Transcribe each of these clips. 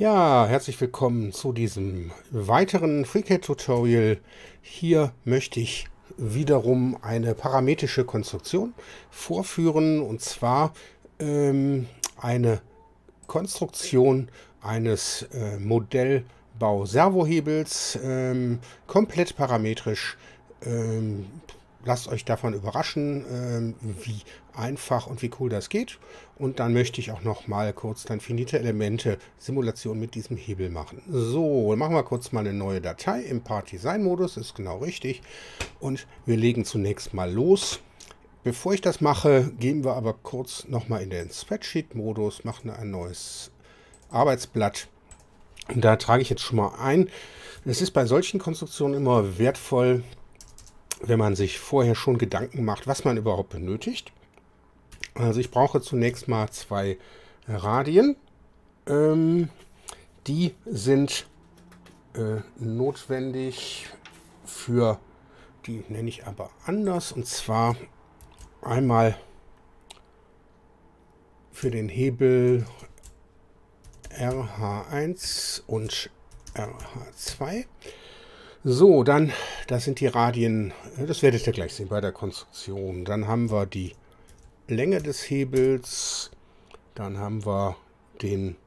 Ja, herzlich willkommen zu diesem weiteren FreeCAD-Tutorial. Hier möchte ich wiederum eine parametrische Konstruktion vorführen, und zwar eine Konstruktion eines Modellbau-Servohebels, komplett parametrisch. Ähm, Lasst euch davon überraschen, wie einfach und wie cool das geht. Und dann möchte ich auch noch mal kurz dann finite Elemente Simulation mit diesem Hebel machen. So, machen wir kurz mal eine neue Datei im Part Design Modus, ist genau richtig. Und wir legen zunächst mal los. Bevor ich das mache, gehen wir aber kurz noch mal in den Spreadsheet Modus, machen ein neues Arbeitsblatt. Und da trage ich jetzt schon mal ein. Es ist bei solchen Konstruktionen immer wertvoll, wenn man sich vorher schon Gedanken macht, was man überhaupt benötigt. Also ich brauche zunächst mal zwei Radien. Die sind notwendig für, die nenne ich aber anders, und zwar einmal für den Hebel RH1 und RH2. So, dann, das sind die Radien, das werdet ihr gleich sehen bei der Konstruktion. Dann haben wir die Länge des Hebels, dann haben wir die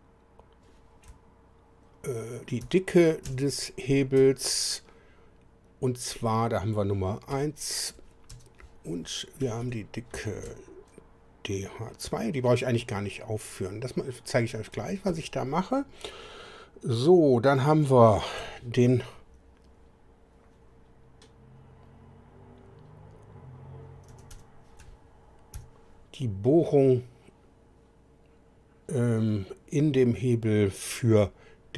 Dicke des Hebels, und zwar, da haben wir Nummer 1 und wir haben die Dicke DH2, die brauche ich eigentlich gar nicht aufführen. Das zeige ich euch gleich, was ich da mache. So, dann haben wir die Bohrung in dem Hebel für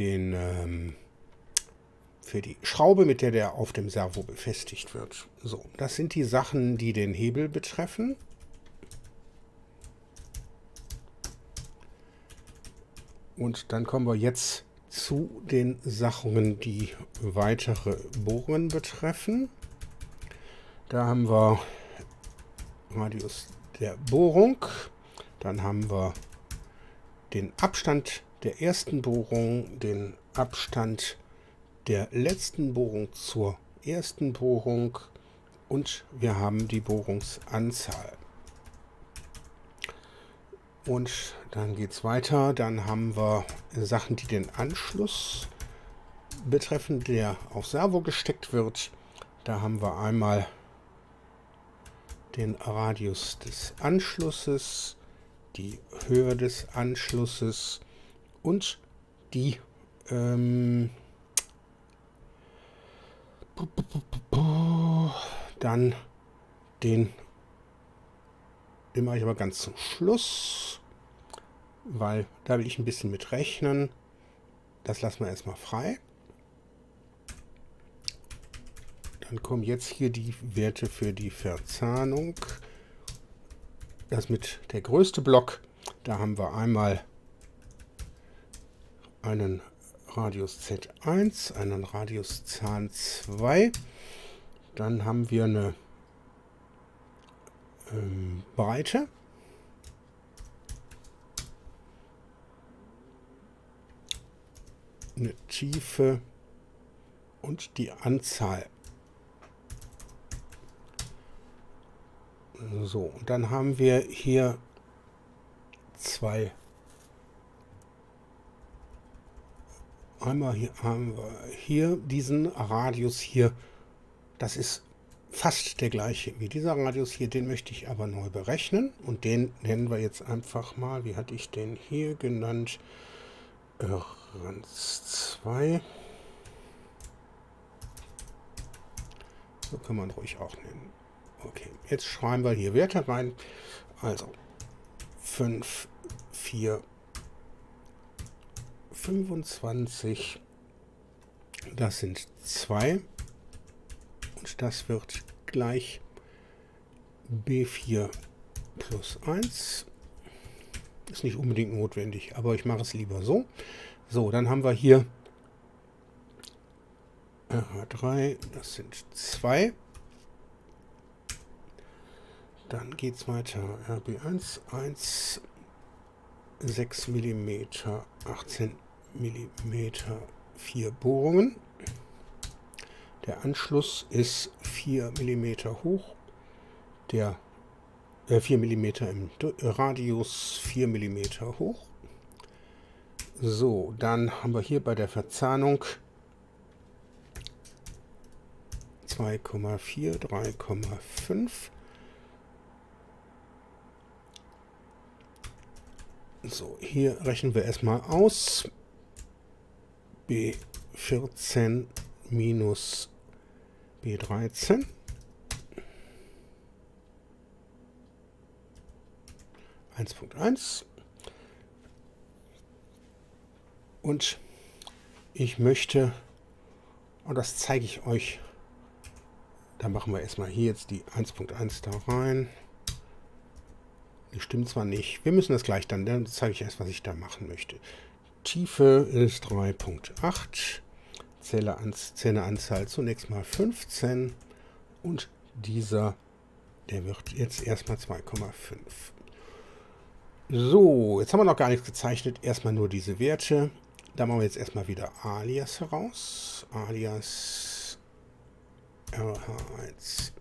die Schraube, mit der der auf dem Servo befestigt wird. So, das sind die Sachen, die den Hebel betreffen. Und dann kommen wir jetzt zu den Sachen, die weitere Bohrungen betreffen. Da haben wir Radius der Bohrung. Dann haben wir den Abstand der ersten Bohrung, den Abstand der letzten Bohrung zur ersten Bohrung, und wir haben die Bohrungsanzahl. Und dann geht es weiter. Dann haben wir Sachen, die den Anschluss betreffen, der auf Servo gesteckt wird. Da haben wir einmal den Radius des Anschlusses, die Höhe des Anschlusses und die dann den mache ich aber ganz zum Schluss, weil da will ich ein bisschen mit rechnen. Das lassen wir erstmal frei. Dann kommen jetzt hier die Werte für die Verzahnung. Das mit der größte Block. Da haben wir einmal einen Radius Z1, einen Radius Zahn 2. Dann haben wir eine Breite. Eine Tiefe und die Anzahl. So, und dann haben wir hier zwei. Einmal hier haben wir hier diesen Radius hier. Das ist fast der gleiche wie dieser Radius hier. Den möchte ich aber neu berechnen. Und den nennen wir jetzt einfach mal, wie hatte ich den hier genannt? Rans 2. So kann man ruhig auch nennen. Okay, jetzt schreiben wir hier Werte rein. Also 5, 4, 25. Das sind 2. Und das wird gleich B4 plus 1. Ist nicht unbedingt notwendig, aber ich mache es lieber so. So, dann haben wir hier RH3, das sind 2. Dann geht es weiter. RB1, 1, 6 mm, 18 Millimeter 4 Bohrungen. Der Anschluss ist 4 Millimeter hoch. Der 4 Millimeter im Radius, 4 Millimeter hoch. So, dann haben wir hier bei der Verzahnung 2,4, 3,5. So, hier rechnen wir erstmal aus. B14 minus B13. Punkt 1. Und ich möchte, und das zeige ich euch, da machen wir erstmal hier jetzt die 1.1 da rein. Die stimmt zwar nicht, wir müssen das gleich dann zeige ich erst, was ich da machen möchte. Tiefe ist 3.8, Zelleanzahl zunächst mal 15 und dieser, der wird jetzt erstmal 2,5. So, jetzt haben wir noch gar nichts gezeichnet, erstmal nur diese Werte. Da machen wir jetzt erstmal wieder Alias heraus. Alias RH1.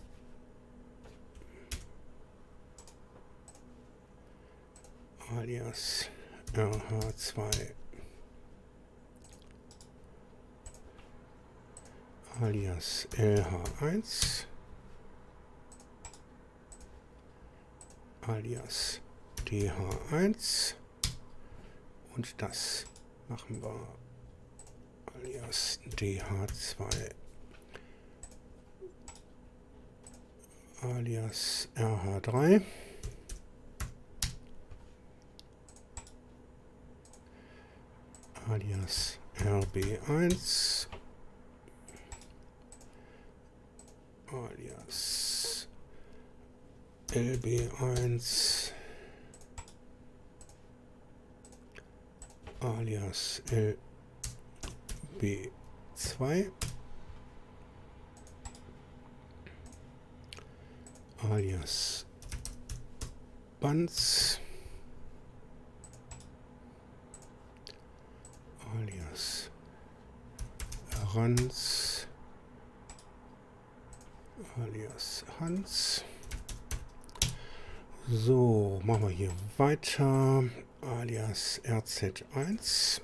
Alias RH2. Alias LH1. Alias DH1 und das machen wir alias DH2 alias RH3 alias RB1 alias LB1 alias LB2 alias Banz alias Ranz alias Hans. So, machen wir hier weiter. Alias RZ1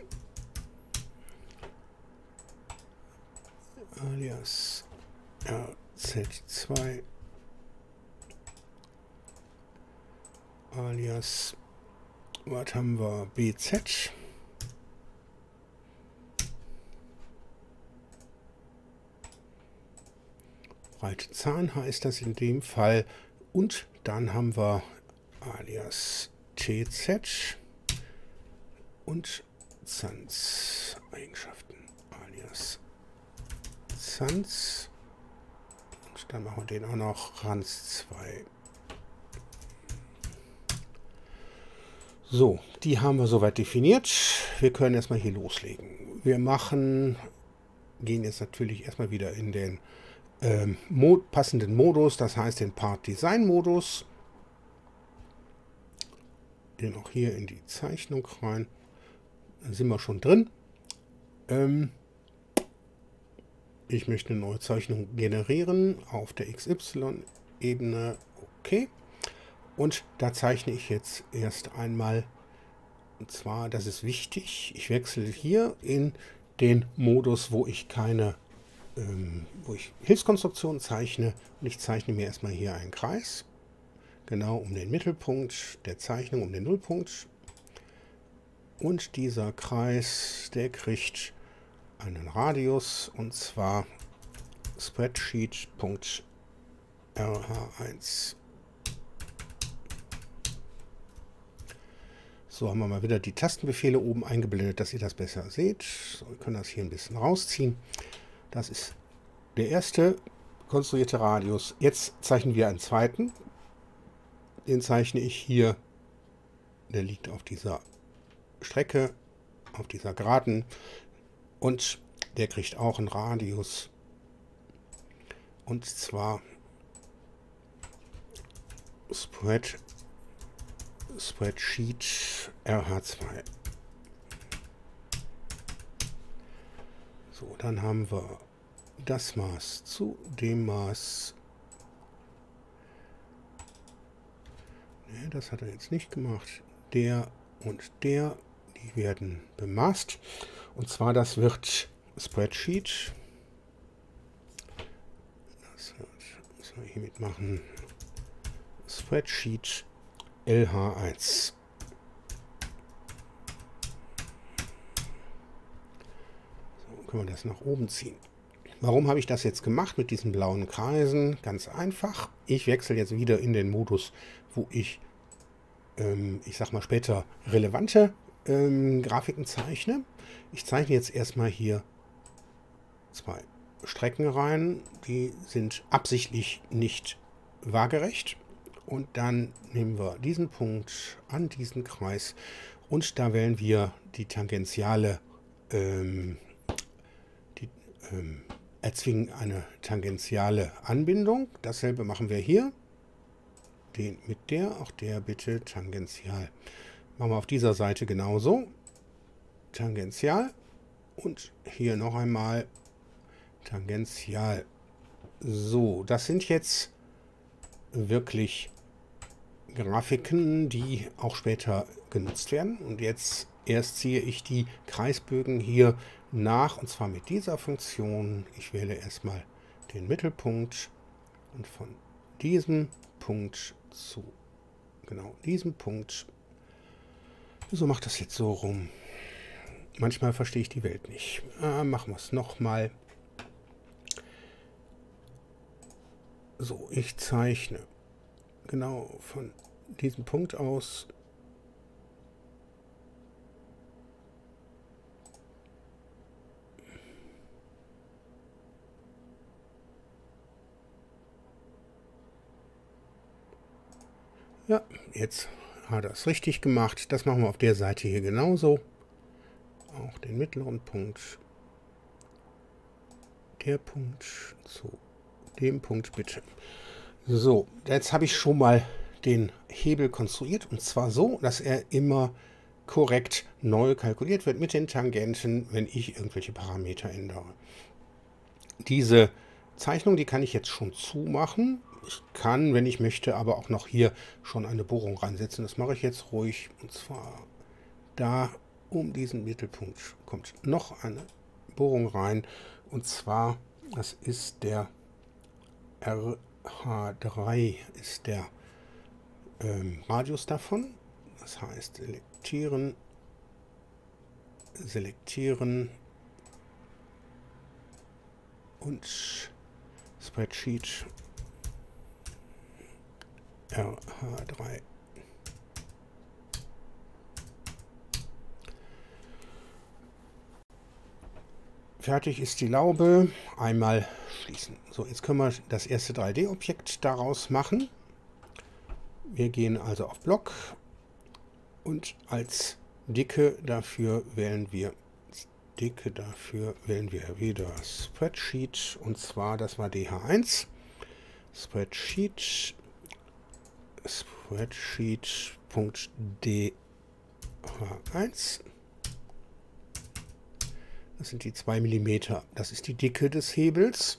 alias RZ2 alias, was haben wir, BZ breite Zahn heißt das in dem Fall und dann haben wir alias TZ und Zanz Eigenschaften alias Zanz und dann machen wir den auch noch Ranz 2. So, die haben wir soweit definiert. Wir können erstmal hier loslegen. Wir gehen jetzt natürlich erstmal wieder in den passenden Modus, das heißt den Part Design Modus. Den auch hier in die Zeichnung rein. Da sind wir schon drin. Ich möchte eine neue Zeichnung generieren auf der XY-Ebene. Okay. Und da zeichne ich jetzt erst einmal, und zwar, das ist wichtig, ich wechsle hier in den Modus, wo ich Hilfskonstruktionen zeichne. Und ich zeichne mir erstmal hier einen Kreis. Genau um den Mittelpunkt der Zeichnung, um den Nullpunkt. Und dieser Kreis, der kriegt einen Radius, und zwar Spreadsheet.rh1. So, haben wir mal wieder die Tastenbefehle oben eingeblendet, dass ihr das besser seht. So, wir können das hier ein bisschen rausziehen. Das ist der erste konstruierte Radius. Jetzt zeichnen wir einen zweiten. Den zeichne ich hier. Der liegt auf dieser Strecke, auf dieser Geraden. Und der kriegt auch einen Radius. Und zwar Spreadsheet RH2. So, dann haben wir das Maß zu dem Maß. Ne, das hat er jetzt nicht gemacht. Der und der, die werden bemaßt. Und zwar, das wird Spreadsheet. Das müssen wir hiermit machen. Spreadsheet LH1. So, können wir das nach oben ziehen. Warum habe ich das jetzt gemacht mit diesen blauen Kreisen? Ganz einfach. Ich wechsle jetzt wieder in den Modus, wo ich sag mal später relevante Grafiken zeichne. Ich zeichne jetzt erstmal hier zwei Strecken rein. Die sind absichtlich nicht waagerecht. Und dann nehmen wir diesen Punkt an diesen Kreis und da wählen wir die Tangentiale, erzwingen eine tangentiale Anbindung. Dasselbe machen wir hier. Den mit der, auch der bitte tangential. Machen wir auf dieser Seite genauso. Tangential. Und hier noch einmal tangential. So, das sind jetzt wirklich Grafiken, die auch später genutzt werden. Und jetzt erst ziehe ich die Kreisbögen hier nach, und zwar mit dieser Funktion. Ich wähle erstmal den Mittelpunkt und von diesem Punkt zu genau diesem Punkt. So macht das jetzt so rum. Manchmal verstehe ich die Welt nicht. Machen wir es nochmal. So, ich zeichne genau von diesem Punkt aus. Ja, jetzt hat er es richtig gemacht. Das machen wir auf der Seite hier genauso. Auch den mittleren Punkt. Der Punkt zu dem Punkt bitte. So, jetzt habe ich schon mal den Hebel konstruiert. Und zwar so, dass er immer korrekt neu kalkuliert wird mit den Tangenten, wenn ich irgendwelche Parameter ändere. Diese Zeichnung, die kann ich jetzt schon zumachen. Ich kann, wenn ich möchte, aber auch noch hier schon eine Bohrung reinsetzen. Das mache ich jetzt ruhig. Und zwar da um diesen Mittelpunkt kommt noch eine Bohrung rein. Und zwar, das ist der RH3, ist der Radius davon. Das heißt, selektieren, selektieren und Spreadsheet RH3. Fertig ist die Laube. Einmal schließen. So, jetzt können wir das erste 3D-Objekt daraus machen. Wir gehen also auf Block und als Dicke dafür wählen wir wieder Spreadsheet, und zwar das war DH1. Spreadsheet.dh1. Das sind die 2 mm. Das ist die Dicke des Hebels.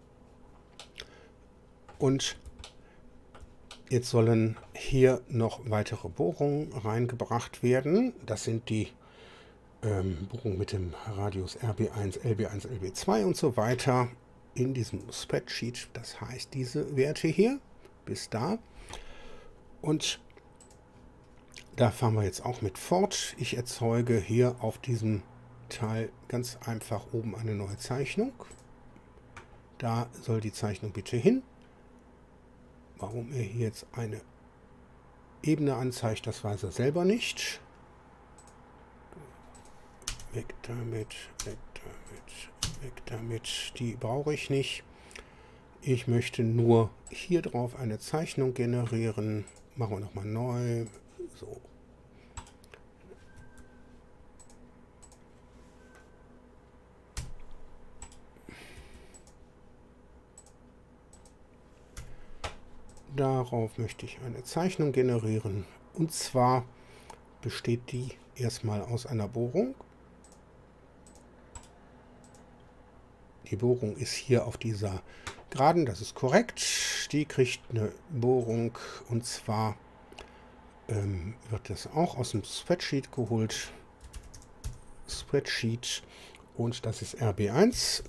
Und jetzt sollen hier noch weitere Bohrungen reingebracht werden. Das sind die Bohrungen mit dem Radius RB1, LB1, LB2 und so weiter in diesem Spreadsheet. Das heißt, diese Werte hier bis da. Und da fahren wir jetzt auch mit fort. Ich erzeuge hier auf diesem Teil ganz einfach oben eine neue Zeichnung. Da soll die Zeichnung bitte hin. Warum er hier jetzt eine Ebene anzeigt, das weiß er selber nicht. Weg damit, weg damit, weg damit. Die brauche ich nicht. Ich möchte nur hier drauf eine Zeichnung generieren. Machen wir nochmal neu. So. Darauf möchte ich eine Zeichnung generieren. Und zwar besteht die erstmal aus einer Bohrung. Die Bohrung ist hier auf dieser Geraden, das ist korrekt. Die kriegt eine Bohrung und zwar wird das auch aus dem Spreadsheet geholt. Spreadsheet und das ist RB1.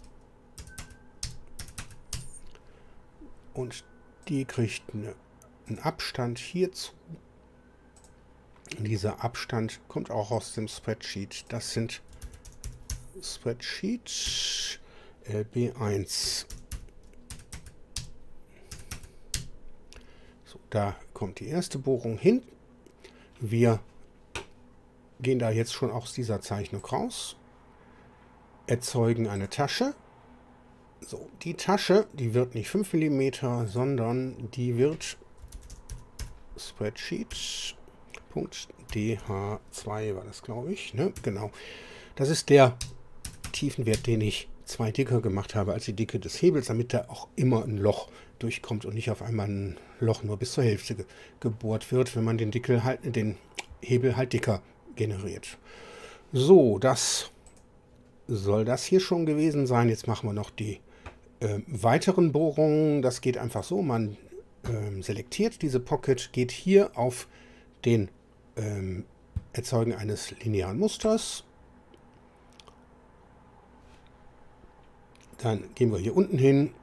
Und die kriegt einen Abstand hierzu. Und dieser Abstand kommt auch aus dem Spreadsheet. Das sind Spreadsheet LB1. So, da kommt die erste Bohrung hin. Wir gehen da jetzt schon aus dieser Zeichnung raus. Erzeugen eine Tasche. So, die Tasche, die wird nicht 5 mm, sondern die wird Spreadsheet.dh2 war das, glaube ich. Ne? Genau. Das ist der Tiefenwert, den ich 2 dicker gemacht habe als die Dicke des Hebels, damit da auch immer ein Loch durchkommt und nicht auf einmal ein Loch nur bis zur Hälfte gebohrt wird, wenn man den Hebel halt dicker generiert. So, das soll das hier schon gewesen sein. Jetzt machen wir noch die weiteren Bohrungen. Das geht einfach so, man selektiert diese Pocket, geht hier auf den Erzeugen eines linearen Musters. Dann gehen wir hier unten hin.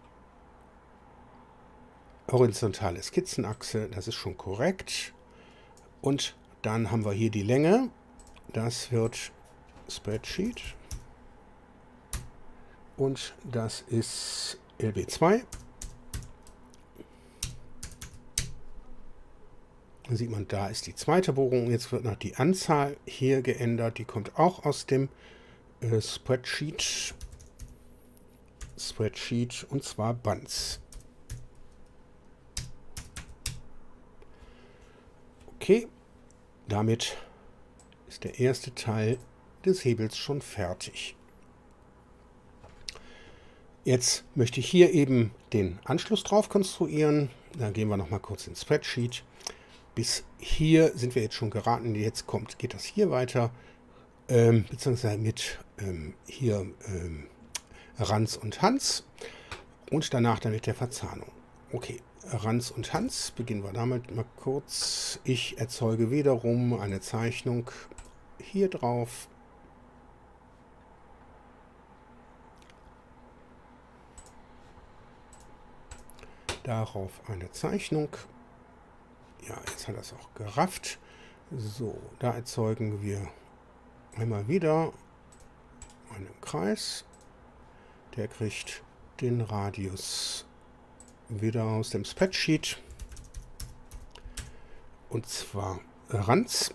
Horizontale Skizzenachse, das ist schon korrekt. Und dann haben wir hier die Länge. Das wird Spreadsheet. Und das ist LB2. Dann sieht man, da ist die zweite Bohrung. Jetzt wird noch die Anzahl hier geändert. Die kommt auch aus dem Spreadsheet. Und zwar Bands. Okay, damit ist der erste Teil des Hebels schon fertig. Jetzt möchte ich hier eben den Anschluss drauf konstruieren. Da gehen wir noch mal kurz ins Spreadsheet. Bis hier sind wir jetzt schon geraten. Jetzt geht das hier weiter, beziehungsweise mit hier Ranz und Hans und danach dann mit der Verzahnung. Okay, Ranz und Hans, beginnen wir damit mal kurz. Ich erzeuge wiederum eine Zeichnung hier drauf. Darauf eine Zeichnung. Ja, jetzt hat er es auch gerafft. So, da erzeugen wir einmal wieder einen Kreis. Der kriegt den Radius wieder aus dem Spreadsheet. Und zwar Ranz.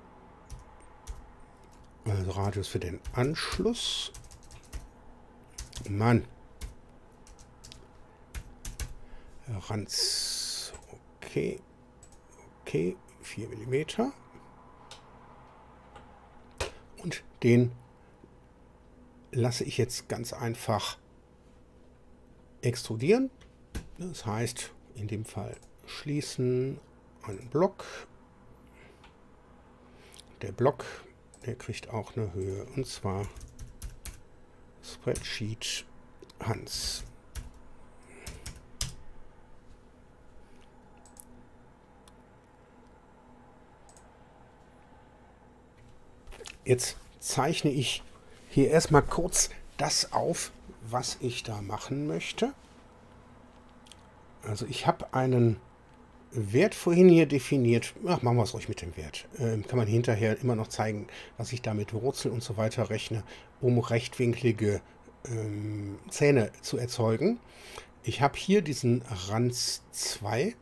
Also Radius für den Anschluss. Mann. Ranz. Okay. Okay, 4 mm. Und den lasse ich jetzt ganz einfach extrudieren. Das heißt, in dem Fall schließen einen Block. Der Block, der kriegt auch eine Höhe, und zwar Spreadsheet Hans. Jetzt zeichne ich hier erstmal kurz das auf, was ich da machen möchte. Also ich habe einen Wert vorhin hier definiert. Ach, machen wir es ruhig mit dem Wert. Kann man hinterher immer noch zeigen, was ich da mit Wurzeln und so weiter rechne, um rechtwinklige Zähne zu erzeugen. Ich habe hier diesen Ranz 2.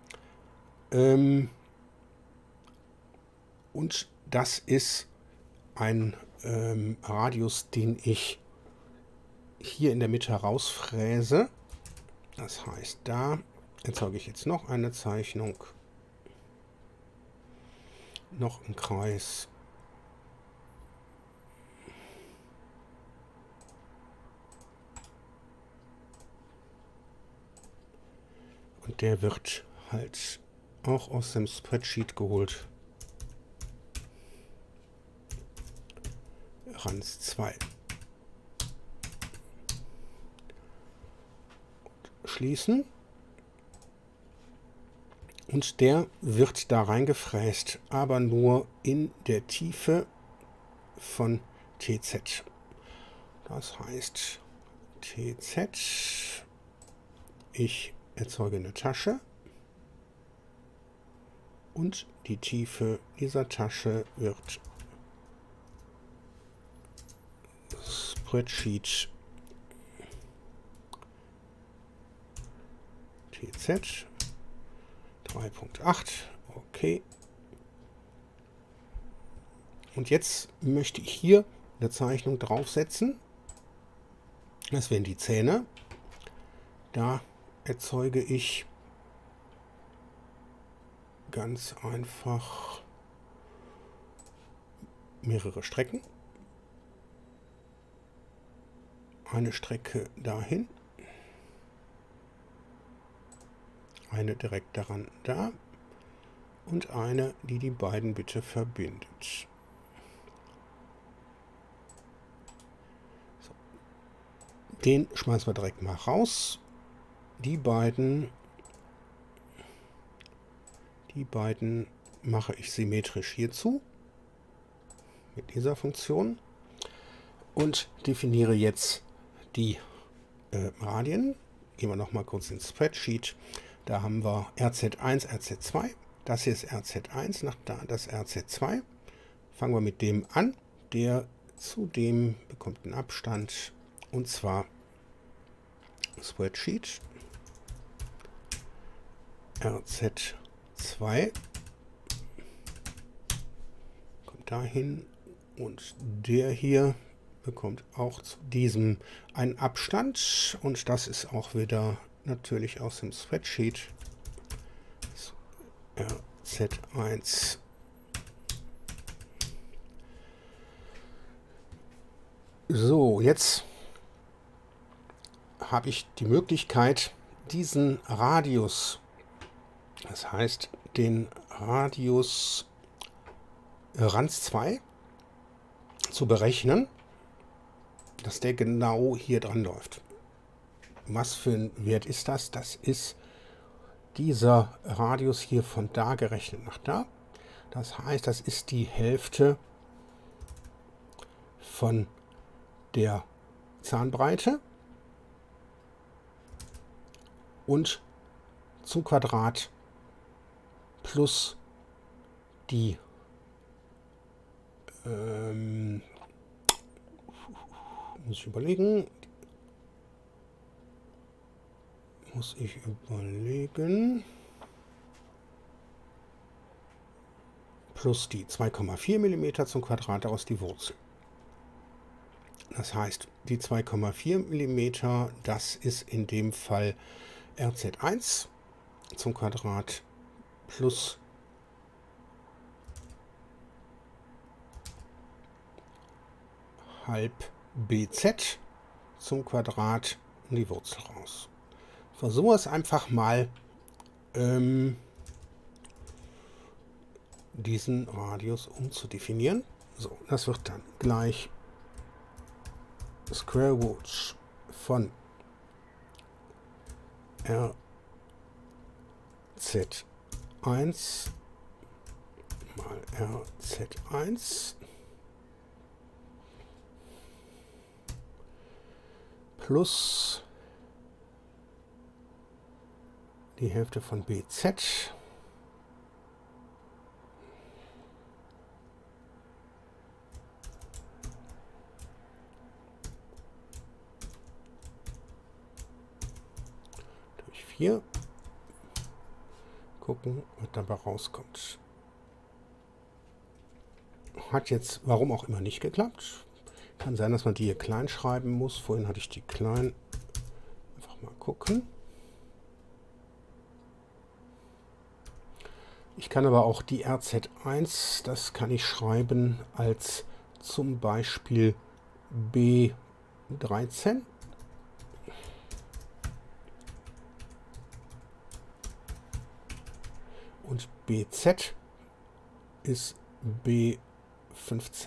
Und das ist ein Radius, den ich hier in der Mitte herausfräse. Das heißt, da erzeuge ich jetzt noch eine Zeichnung, noch einen Kreis. Und der wird halt auch aus dem Spreadsheet geholt. Ranz 2. schließen. Und der wird da reingefräst, aber nur in der Tiefe von TZ. Das heißt, TZ, ich erzeuge eine Tasche und die Tiefe dieser Tasche wird Spreadsheet TZ 3.8. Okay. Und jetzt möchte ich hier eine Zeichnung draufsetzen. Das wären die Zähne. Da erzeuge ich ganz einfach mehrere Strecken. Eine Strecke dahin. Eine direkt daran da. Und eine, die die beiden bitte verbindet. So. Den schmeißen wir direkt mal raus. Die beiden mache ich symmetrisch hierzu. Mit dieser Funktion. Und definiere jetzt die Radien. Gehen wir nochmal kurz ins Spreadsheet. Da haben wir RZ1, RZ2. Das hier ist RZ1, nach da das RZ2. Fangen wir mit dem an. Der zu dem bekommt einen Abstand. Und zwar Spreadsheet RZ2. Kommt dahin. Und der hier bekommt auch zu diesem einen Abstand. Und das ist auch wieder natürlich aus dem Spreadsheet. RZ1. So, jetzt habe ich die Möglichkeit, diesen Radius, das heißt den Radius Rans 2, zu berechnen, dass der genau hier dran läuft. Was für ein Wert ist das? Das ist dieser Radius hier von da gerechnet nach da. Das heißt, das ist die Hälfte von der Zahnbreite und zum Quadrat plus die muss ich überlegen, plus die 2,4 mm zum Quadrat aus die Wurzel. Das heißt, die 2,4 mm, das ist in dem Fall RZ1 zum Quadrat plus halb BZ zum Quadrat und die Wurzel raus. Versuchen wir es einfach mal, diesen Radius umzudefinieren. So, das wird dann gleich Square Root von RZ1 mal RZ1 plus die Hälfte von BZ durch 4. Gucken, was dabei rauskommt. Hat jetzt, warum auch immer, nicht geklappt. Kann sein, dass man die hier klein schreiben muss. Vorhin hatte ich die klein. Einfach mal gucken. Ich kann aber auch die RZ1, das kann ich schreiben als zum Beispiel B13. Und BZ ist B15.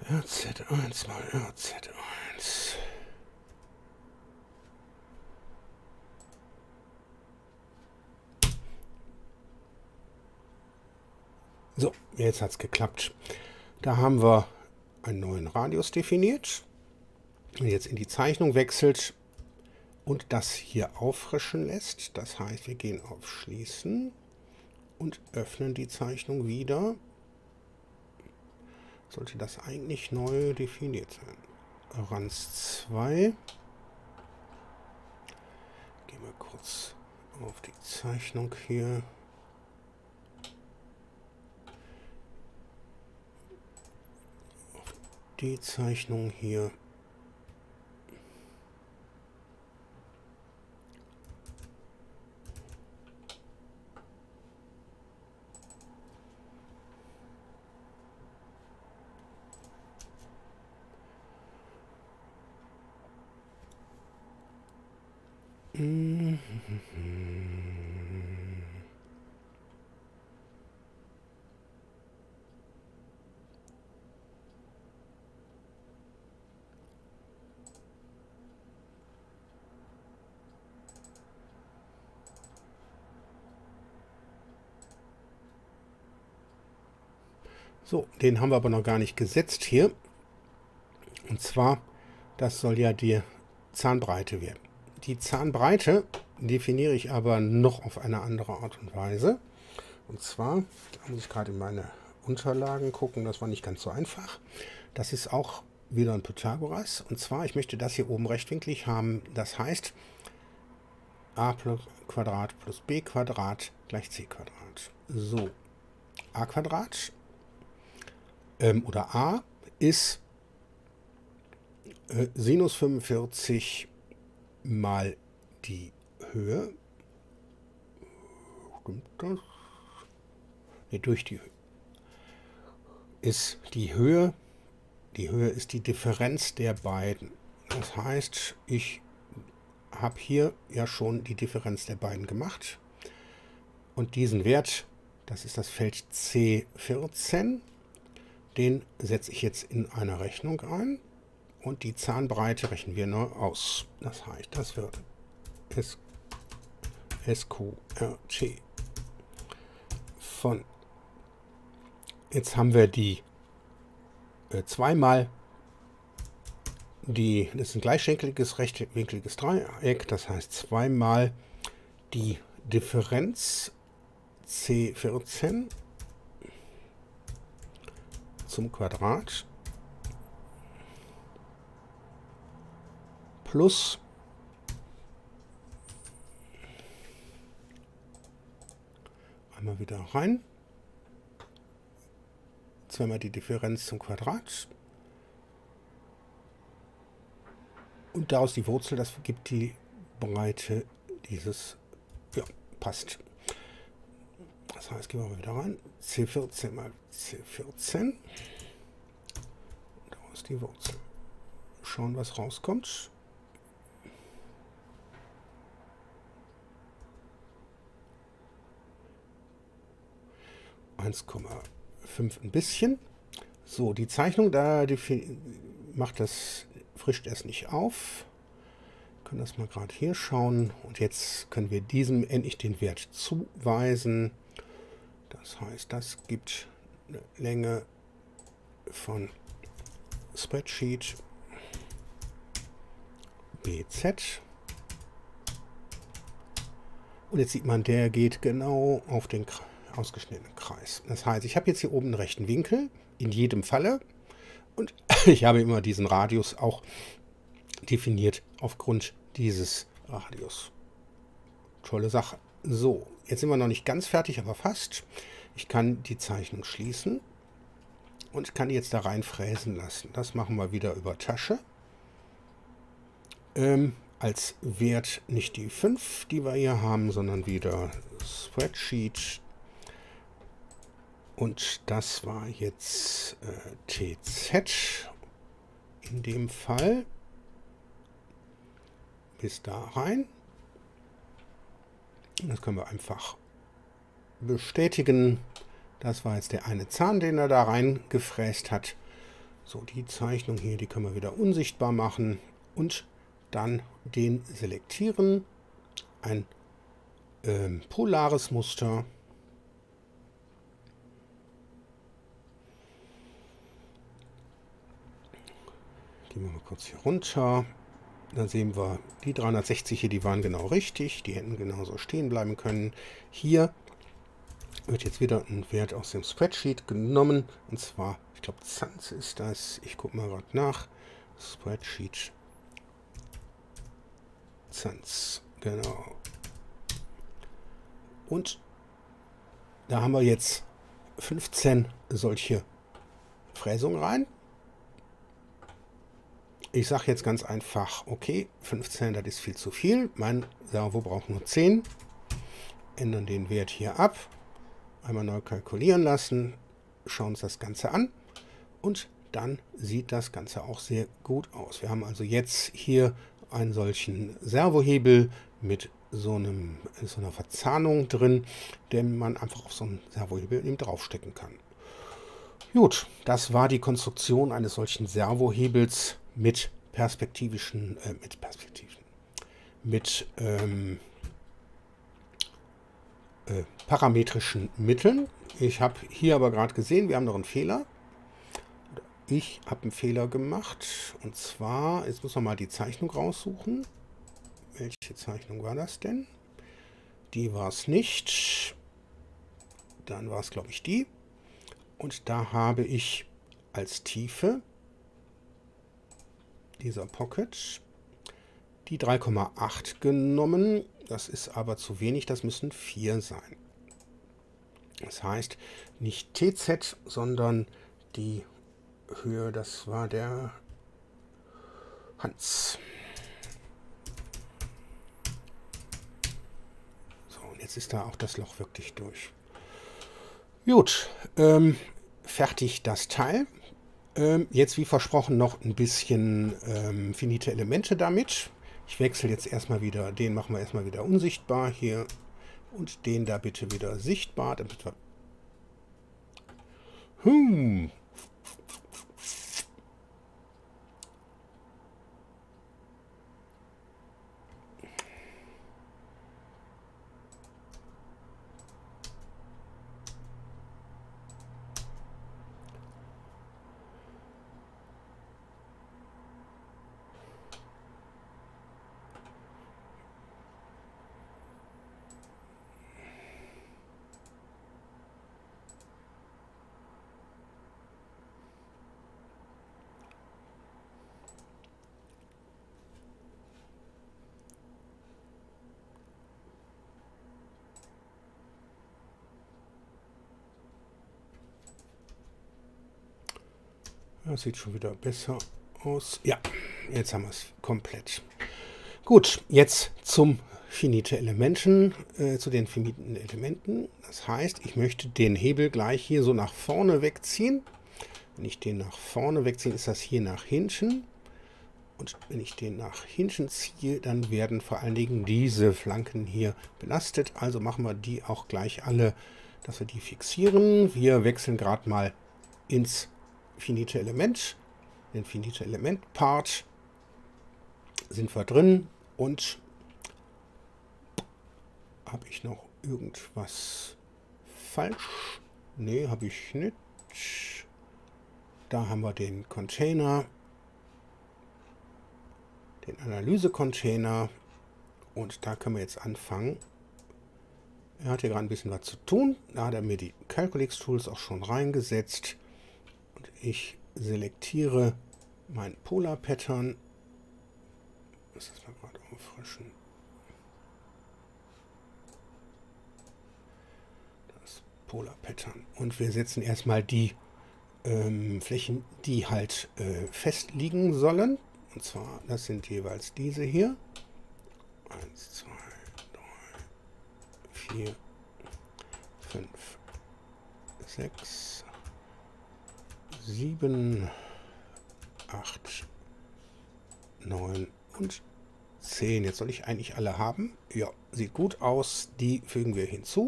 RZ1 mal RZ1. So, jetzt hat es geklappt. Da haben wir einen neuen Radius definiert. Und jetzt in die Zeichnung wechselt und das hier auffrischen lässt. Das heißt, wir gehen auf Schließen und öffnen die Zeichnung wieder. Sollte das eigentlich neu definiert sein. Rans 2. Gehen wir kurz auf die Zeichnung hier. Auf die Zeichnung hier. So, den haben wir aber noch gar nicht gesetzt hier. Und zwar, das soll ja die Zahnbreite werden. Die Zahnbreite definiere ich aber noch auf eine andere Art und Weise. Und zwar, da muss ich gerade in meine Unterlagen gucken, das war nicht ganz so einfach. Das ist auch wieder ein Pythagoras. Und zwar, ich möchte das hier oben rechtwinklig haben. Das heißt, a Quadrat plus b Quadrat gleich c Quadrat. So, a Quadrat oder a ist Sinus 45 mal die Höhe. Stimmt das? Ne, durch die Höhe. Ist die Höhe. Die Höhe ist die Differenz der beiden. Das heißt, ich habe hier ja schon die Differenz der beiden gemacht. Und diesen Wert, das ist das Feld C14, den setze ich jetzt in eine Rechnung ein. Und die Zahnbreite rechnen wir neu aus. Das heißt, das wird SQRT von, jetzt haben wir die zweimal, das ist ein gleichschenkeliges, rechtwinkliges Dreieck, das heißt zweimal die Differenz C14 zum Quadrat plus einmal wieder rein, zweimal die Differenz zum Quadrat und daraus die Wurzel, das gibt die Breite dieses, ja, passt. Das heißt, gehen wir mal wieder rein, C14 mal C14, daraus die Wurzel. Schauen, was rauskommt. 1,5 ein bisschen. So, die Zeichnung, da macht das, frischt es nicht auf. Wir können das mal gerade hier schauen. Und jetzt können wir diesem endlich den Wert zuweisen. Das heißt, das gibt eine Länge von Spreadsheet BZ. Und jetzt sieht man, der geht genau auf den ausgeschnittenen Kreis. Das heißt, ich habe jetzt hier oben einen rechten Winkel, in jedem Falle. Und ich habe immer diesen Radius auch definiert aufgrund dieses Radius. Tolle Sache. So, jetzt sind wir noch nicht ganz fertig, aber fast. Ich kann die Zeichnung schließen und kann die jetzt da rein fräsen lassen. Das machen wir wieder über Tasche. Als Wert nicht die 5, die wir hier haben, sondern wieder Spreadsheet. Und das war jetzt TZ in dem Fall. Bis da rein. Und das können wir einfach bestätigen. Das war jetzt der eine Zahn, den er da reingefräst hat. So, die Zeichnung hier, die können wir wieder unsichtbar machen und dann den selektieren. Ein polares Muster. Gehen wir mal kurz hier runter. Dann sehen wir, die 360 hier, die waren genau richtig. Die hätten genauso stehen bleiben können. Hier wird jetzt wieder ein Wert aus dem Spreadsheet genommen. Und zwar, ich glaube, Zanz ist das. Ich gucke mal gerade nach. Spreadsheet. Zanz. Genau. Und da haben wir jetzt 15 solche Fräsungen rein. Ich sage jetzt ganz einfach, okay, 15, das ist viel zu viel. Mein Servo braucht nur 10. Ändern den Wert hier ab. Einmal neu kalkulieren lassen. Schauen uns das Ganze an. Und dann sieht das Ganze auch sehr gut aus. Wir haben also jetzt hier einen solchen Servohebel mit so einer Verzahnung drin, den man einfach auf so einen Servohebel eben draufstecken kann. Gut, das war die Konstruktion eines solchen Servohebels mit parametrischen Mitteln. Ich habe hier aber gerade gesehen, wir haben noch einen Fehler. Ich habe einen Fehler gemacht. Und zwar, jetzt muss man mal die Zeichnung raussuchen. Welche Zeichnung war das denn? Die war es nicht. Dann war es, glaube ich, die. Und da habe ich als Tiefe dieser Pocket die 3,8 genommen. Das ist aber zu wenig, das müssen 4 sein. Das heißt, nicht TZ, sondern die Höhe, das war der Hans. So, und jetzt ist da auch das Loch wirklich durch. Gut, fertig das Teil. Jetzt wie versprochen noch ein bisschen finite Elemente damit. Ich wechsle jetzt erstmal wieder, den machen wir erstmal wieder unsichtbar hier und den da bitte wieder sichtbar, damit wir das sieht schon wieder besser aus. Ja, jetzt haben wir es komplett. Gut, jetzt zum finite Elementen, zu den finiten Elementen. Das heißt, ich möchte den Hebel gleich hier so nach vorne wegziehen. Wenn ich den nach vorne wegziehe, ist das hier nach hinten. Und wenn ich den nach hinten ziehe, dann werden vor allen Dingen diese Flanken hier belastet. Also machen wir die auch gleich alle, dass wir die fixieren. Wir wechseln gerade mal ins finite Element, den finite Element Part sind wir drin und habe ich noch irgendwas falsch? Ne, habe ich nicht. Da haben wir den Container, den Analyse-Container und da können wir jetzt anfangen. Er hat hier gerade ein bisschen was zu tun. Da hat er mir die Calculix Tools auch schon reingesetzt. Ich selektiere mein Polar Pattern. Das ist mal gerade auffrischen. Das Polar Pattern. Und wir setzen erstmal die Flächen, die halt fest liegen sollen. Und zwar, das sind jeweils diese hier. 1, 2, 3, 4, 5, 6, 7, 8, 9 und 10. Jetzt soll ich eigentlich alle haben. Ja, sieht gut aus. Die fügen wir hinzu.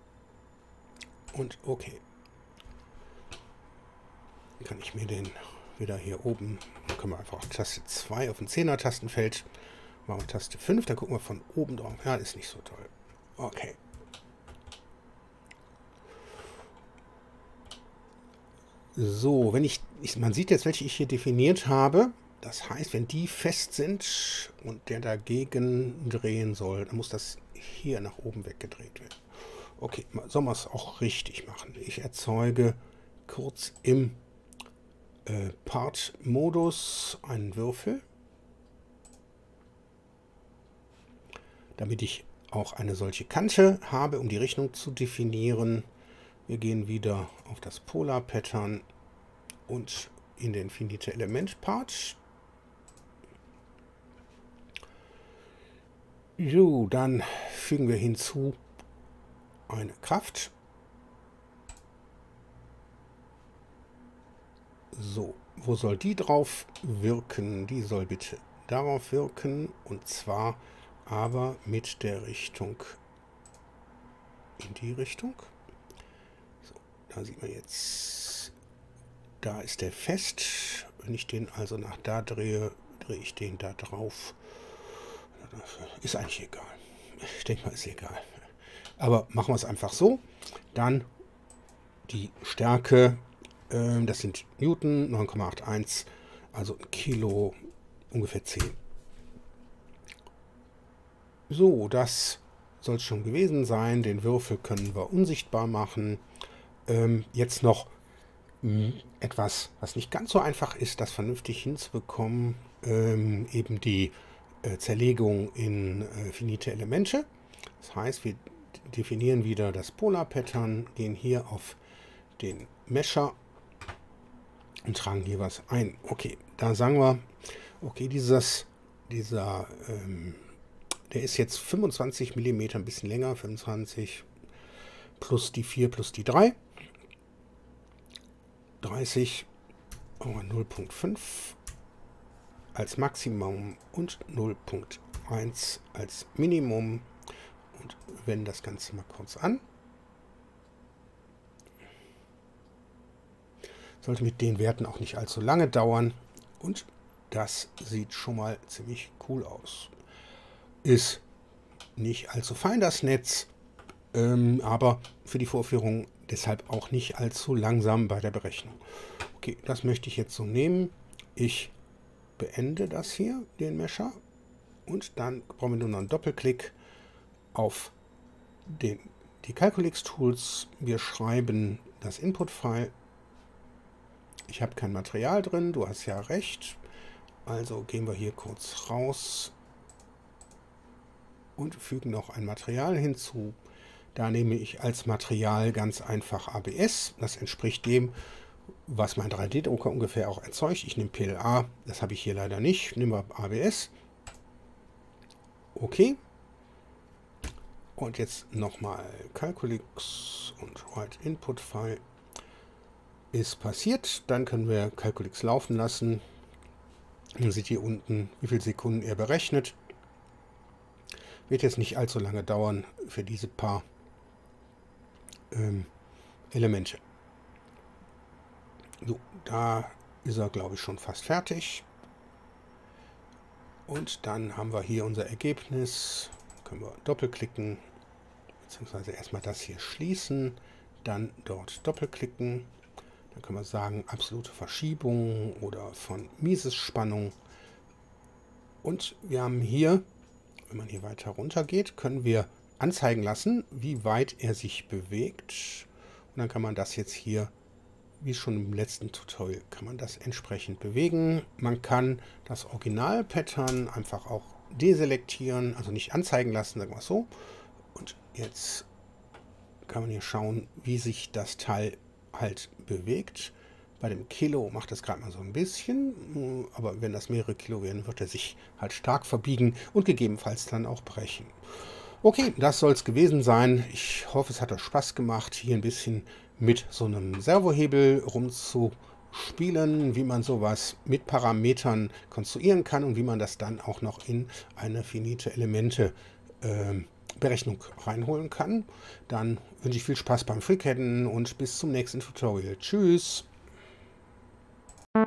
Und okay. Dann kann ich mir den wieder hier oben. Dann können wir einfach auf Taste 2 auf dem 10er-Tastenfeld. Machen wir Taste 5, dann gucken wir von oben drauf. Ja, ist nicht so toll. Okay. So, wenn man sieht jetzt, welche ich hier definiert habe. Das heißt, wenn die fest sind und der dagegen drehen soll, dann muss das hier nach oben weggedreht werden. Okay, sollen wir es auch richtig machen. Ich erzeuge kurz im Part-Modus einen Würfel, damit ich auch eine solche Kante habe, um die Richtung zu definieren. Wir gehen wieder auf das Polar-Pattern und in den Finite Element-Part. So, dann fügen wir hinzu eine Kraft. So, wo soll die drauf wirken? Die soll bitte darauf wirken, und zwar aber mit der Richtung in die Richtung. So, da sieht man jetzt, da ist der fest. Wenn ich den also nach da drehe, drehe ich den da drauf. Ist eigentlich egal. Ich denke mal, ist egal. Aber machen wir es einfach so. Dann die Stärke, das sind Newton, 9,81, also Kilo, ungefähr 10. So, das soll es schon gewesen sein. Den Würfel können wir unsichtbar machen. Jetzt noch etwas, was nicht ganz so einfach ist, das vernünftig hinzubekommen. Eben die Zerlegung in finite Elemente. Das heißt, wir definieren wieder das Polar-Pattern, gehen hier auf den Mesher und tragen hier was ein. Okay, da sagen wir, okay, der ist jetzt 25 mm, ein bisschen länger, 25 plus die 4 plus die 3. 30, 0,5 als Maximum und 0,1 als Minimum. Und wenden das Ganze mal kurz an. Sollte mit den Werten auch nicht allzu lange dauern. Und das sieht schon mal ziemlich cool aus. Ist nicht allzu fein, das Netz, aber für die Vorführung deshalb auch nicht allzu langsam bei der Berechnung. Okay, das möchte ich jetzt so nehmen. Ich beende das hier, den Mesher. Und dann brauchen wir nur noch einen Doppelklick auf die Calculix Tools. Wir schreiben das Input-File. Ich habe kein Material drin, du hast ja recht. Also gehen wir hier kurz raus und fügen noch ein Material hinzu. Da nehme ich als Material ganz einfach ABS. Das entspricht dem, was mein 3D-Drucker ungefähr auch erzeugt. Ich nehme PLA, das habe ich hier leider nicht. Nehmen wir ABS. Okay. Und jetzt nochmal Calculix und Write Input File. Ist passiert. Dann können wir Calculix laufen lassen. Man sieht hier unten, wie viele Sekunden er berechnet. Wird jetzt nicht allzu lange dauern für diese paar Elemente. So, da ist er, glaube ich, schon fast fertig. Und dann haben wir hier unser Ergebnis. Können wir doppelklicken, beziehungsweise erstmal das hier schließen, dann dort doppelklicken. Dann können wir sagen, absolute Verschiebung oder von Mises-Spannung. Und wir haben hier, wenn man hier weiter runter geht, können wir anzeigen lassen, wie weit er sich bewegt. Und dann kann man das jetzt hier, wie schon im letzten Tutorial, kann man das entsprechend bewegen. Man kann das Original-Pattern einfach auch deselektieren, also nicht anzeigen lassen, sagen wir es so. Und jetzt kann man hier schauen, wie sich das Teil halt bewegt. Bei dem Kilo macht das gerade mal so ein bisschen, aber wenn das mehrere Kilo werden, wird er sich halt stark verbiegen und gegebenenfalls dann auch brechen. Okay, das soll es gewesen sein. Ich hoffe, es hat euch Spaß gemacht, hier ein bisschen mit so einem Servohebel rumzuspielen, wie man sowas mit Parametern konstruieren kann und wie man das dann auch noch in eine finite Elemente Berechnung reinholen kann. Dann wünsche ich viel Spaß beim FreeCADen und bis zum nächsten Tutorial. Tschüss!